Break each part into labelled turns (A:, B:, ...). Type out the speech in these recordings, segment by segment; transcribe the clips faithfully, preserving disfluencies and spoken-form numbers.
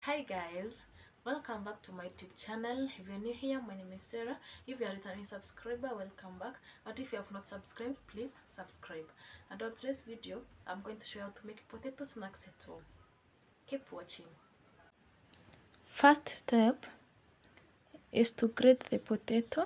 A: Hi guys, welcome back to my YouTube channel. If you're new here, my name is Sarah. If you're a returning subscriber, welcome back. But if you have not subscribed, please subscribe. And on today's video, I'm going to show you how to make potato snacks at home. Keep watching. First step is to grate the potato.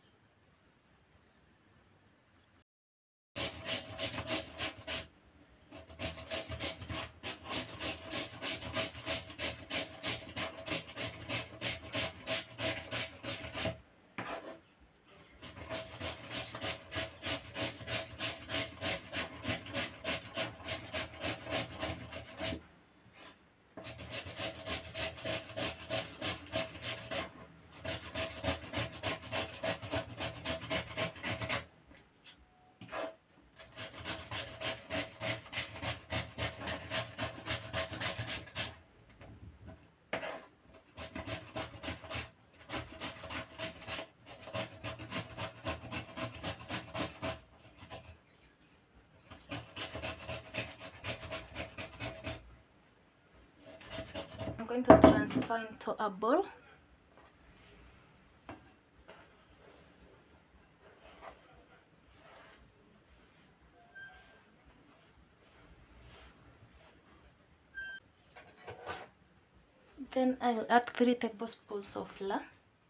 A: I'm going to transfer into a bowl. Then I'll add three tablespoons of flour.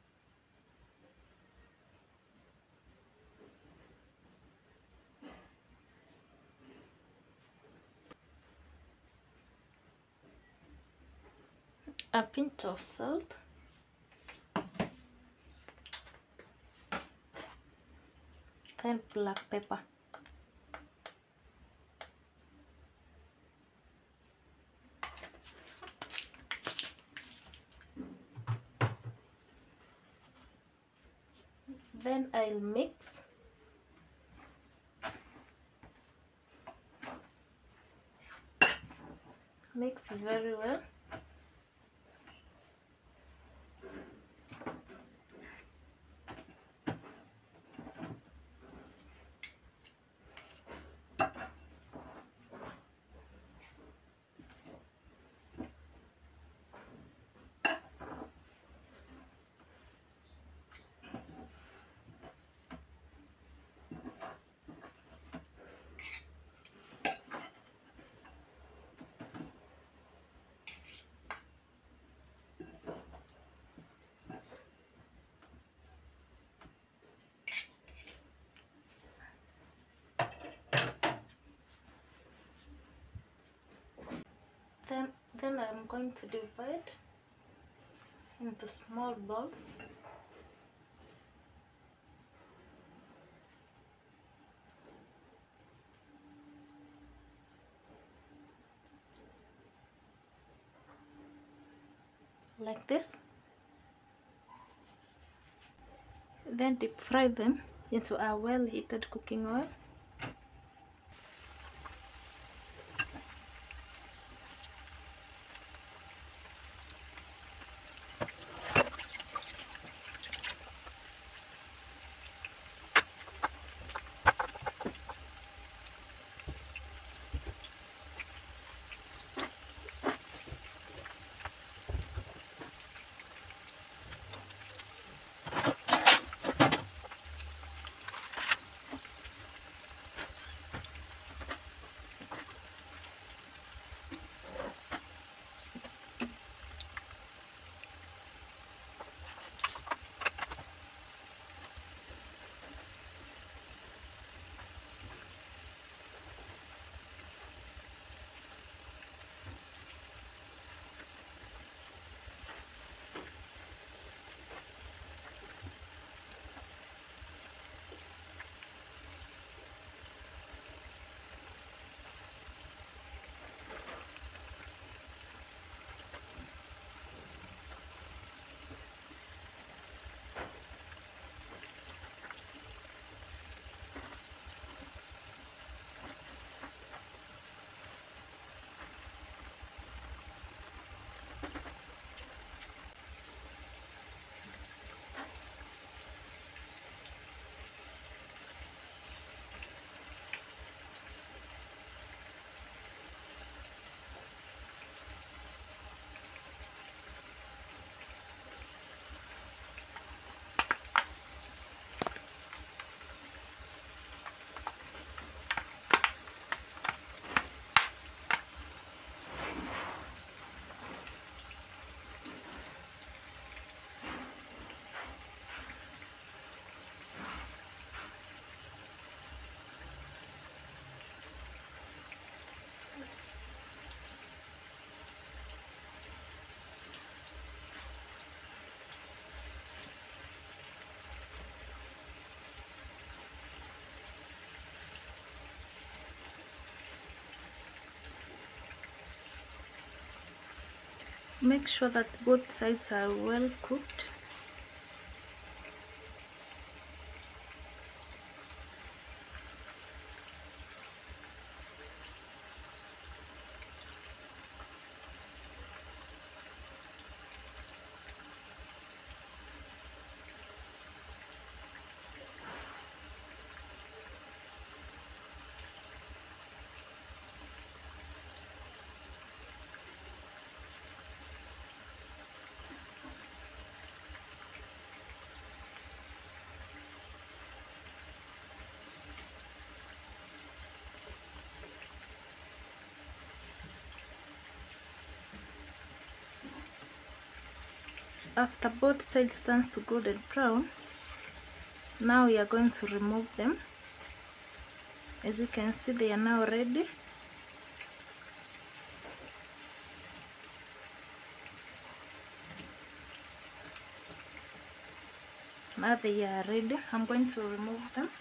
A: A pinch of salt. Then black pepper. Then I'll mix. Mix very well. Then, then I'm going to divide into small balls. Like this. Then deep fry them into a well heated cooking oil. Make sure that both sides are well cooked. After both sides turns to golden brown, now we are going to remove them. As you can see, they are now ready. Now they are ready. I'm going to remove them.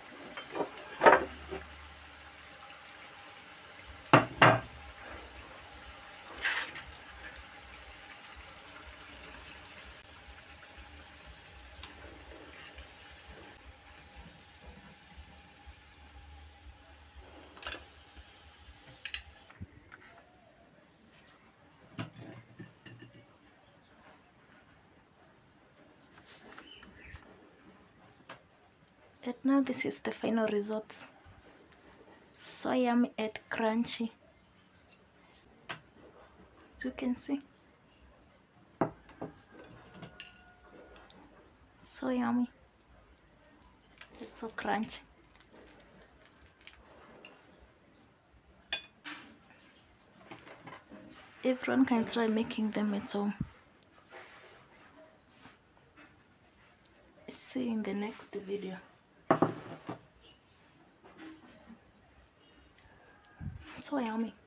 A: And now this is the final result. So yummy and crunchy. As you can see, so yummy. It's so crunchy. Everyone can try making them at home. See you in the next video. So yummy.